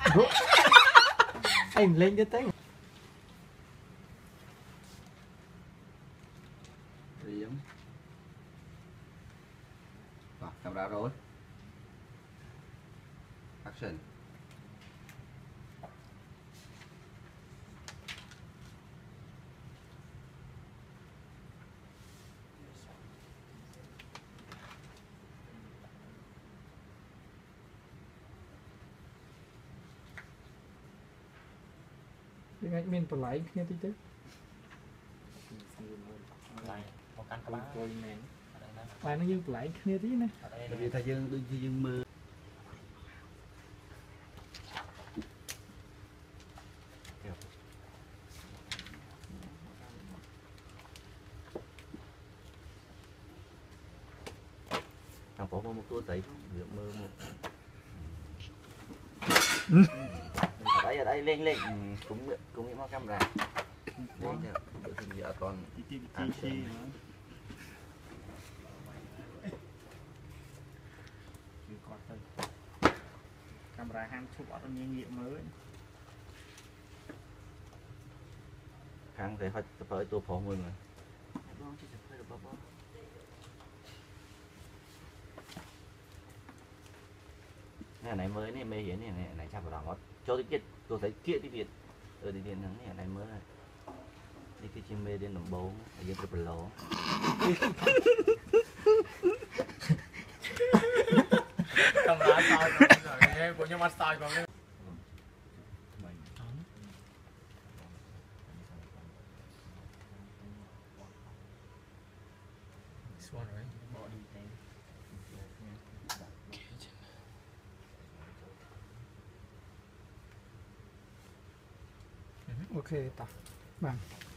Em lên cái tới điểm rồi camera rồi action tiếng Anh miền bờ lái nghe tí chứ một căn các bạn bài nó như bờ lái nghe tí này vì thầy dương đôi khi dương mưa thằng có một tua tẩy rượu mơ một ở đây lên lên cũng những con camera lên được thì giờ toàn camera ham chụp ở trong nghiệm mới khang thì phải tới tua phổ mười mà này mới này mê hiến này chạm vào đó cho cái kia tôi thấy kia đi Việt đi Việt thắng này mới đi cái chim mê đến đồng bố ở dưới cái lỗ camera soi rồi của nhau soi còn ok ta bằng